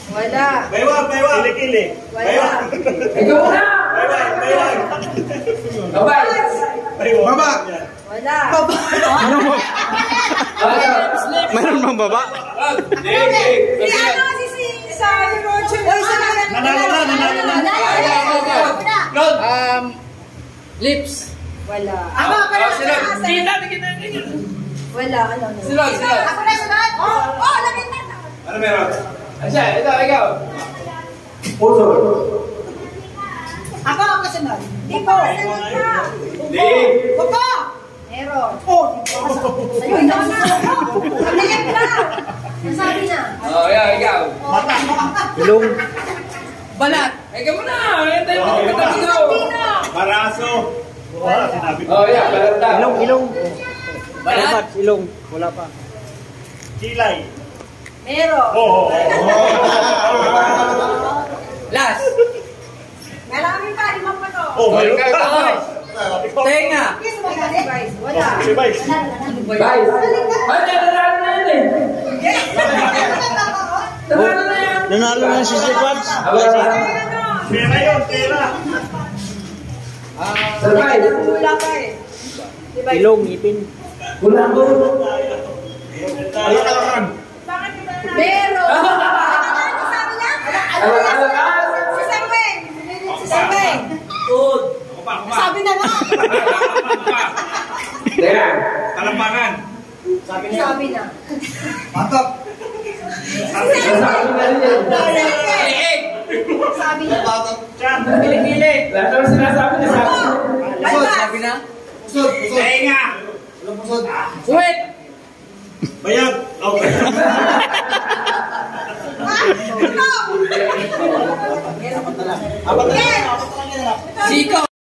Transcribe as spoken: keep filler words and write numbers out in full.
Wala. Baywang, baywang. Kili-kili. Wala. Ikaw na! Baywang, baywang. Babay! Baywang. Baba. Wala. Mayroon bang baba? Hindi, hindi. Si ano si si sa Roger. Oy, sa Nanalo na, nanalo na. Um, lips. Wala. Ako, pero sila. Kita, kita, kita. Wala, ano na. Sila, sila. Ako na sunod. Oh, oh, lagyan na. Ano meron? Asya, ito, ikaw. Puso. Ako ang kasunod. Di po. Sunod na. Hindi. Pupo. Meron. Oh, ayun na na. Lagyan na. Nasabi na. Oh, yeah, ikaw. Mata. Ilong. Balat. Ikaw mo na. Ito yung kita mo. Baraso. Wala, sinabi ko. Oh, yeah, balat na. Ilong, ilong. Balat? Ilong. Wala pa. Kilay. Meron. Oo. Last. Marami pa, limang pa to. Oh, mayroon Ikaw, ka. ikaw. Tenga. Yes, magalit. Wala. Si Vice. Bye. Ay, nanalo na yan eh. Nanalo na yan. Nanalo na si Sigwads. Pera yun, pera. Survive. Wala pa eh. Diba? Ilong, ngipin. Kulang ko. Wala ka lang. Meron. Sabi niya? Ano, ano, ano? Si Samuel. Si Samuel. Good. Sabi na nga. Teka. Talambangan. Sabi na. Mantap. Sabi na rin yan. Liig. Sabi na. Chan. Kilikili. Lahat naman sinasabi na sabi. Pusod, sabi na. Pusod, pusod. Tenga. Walang pusod. Suwit. Bayag. Okay. Apat na lang. Siko.